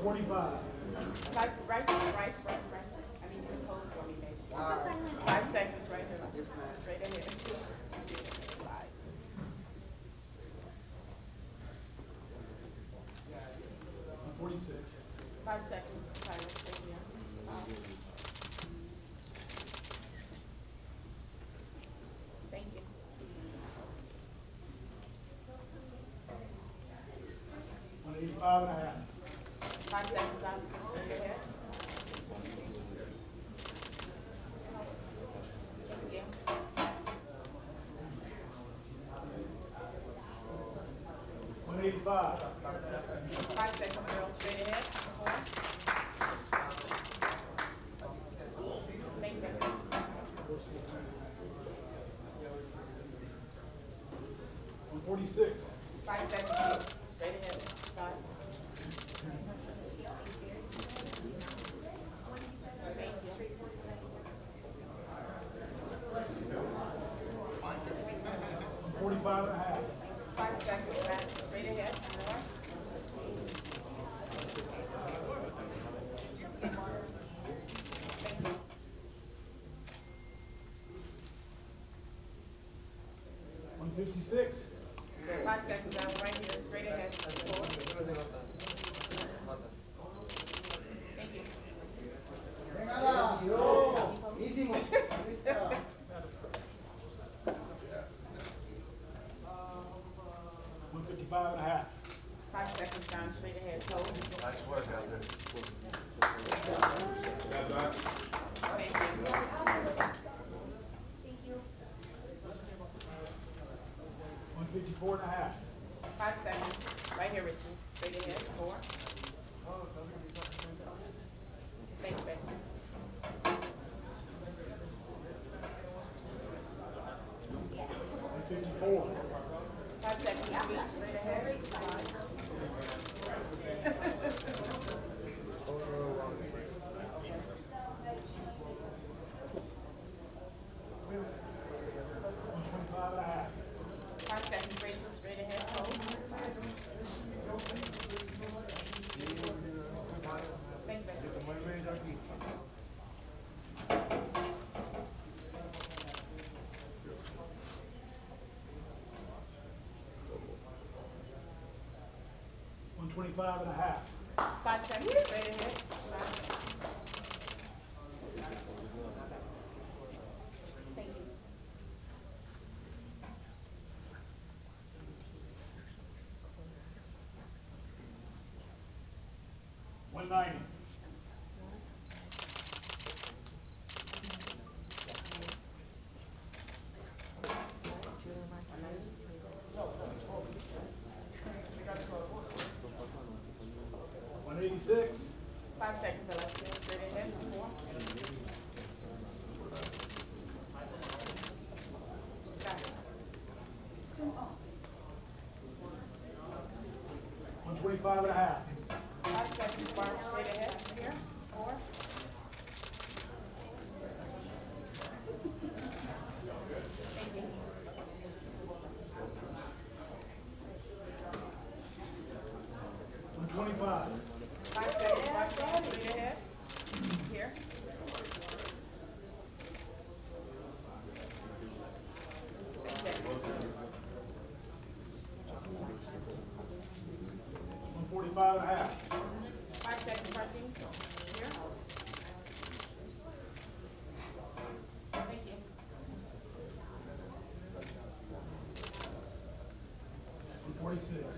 145. Rice. I need you to hold for me, baby. 5 seconds right here. Straight ahead. 5. 146. 5 seconds. Tyler, straight here. 5. Thank you. 185 and a half. 5 seconds. Straight ahead. Thank you. 185. 5 seconds, girl. Straight ahead. 4. Thank you. 146. 5 seconds. Straight ahead. 5. Thank you. 145 and a half. 5 seconds. Back. Straight ahead. 4. Thank you. 156. 5 seconds down right here. Straight ahead. 4. Thank you. Venga, yo, buenísimo. 155 and a half. 5 seconds down. Straight ahead. Hold. Nice work out there. Thank you. 154 and a half. 5 seconds. Right here, Richie. Straight ahead. 4. Thanks, baby. 154. 5 seconds. Please. Straight ahead. 5. 125 and a half. 5 seconds. Rachel. Straight ahead. Hold. 5. Thanks, baby. 125 and a half. 5 seconds. Straight ahead. 5. Thank you. 190. 186. 5 seconds. I left you. Straight ahead. 4. Got it. 125 and a half. 5 seconds. Bar. Straight ahead. Here. 4. Thank you. 125. 5 seconds. Bar. Straight ahead. Here. Thank you. 145 and a half. 5 seconds. Parking. Here. Thank you. 146.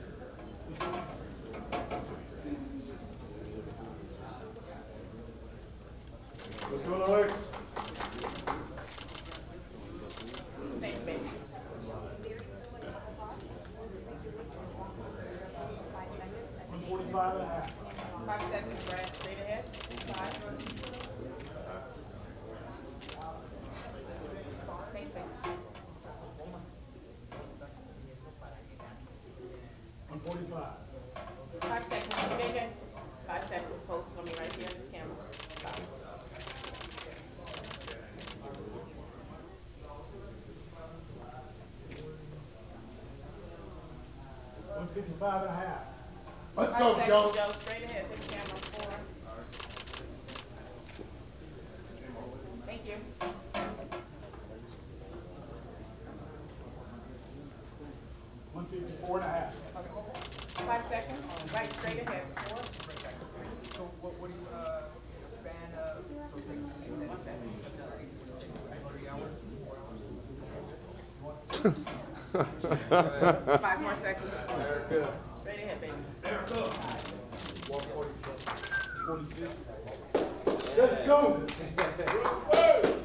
Let's go, Alex. Thanks, baby. 145 and a half. 5 seconds. Brad. Straight ahead. 5. Thanks, baby. 145. 5 seconds. JJ. 5 seconds. Post for me right here on this camera. 5. 155 and a half. Let's 5 go, seconds, Joe. Joe, straight ahead, this camera, 4. Thank you. 154 and a half. 5 seconds, right, straight ahead, 4. So what do you, span of, so take 1 second. 3 hours, 4 hours? 5 more seconds. Straight ahead, baby. Erica. 146. 46. Let's go.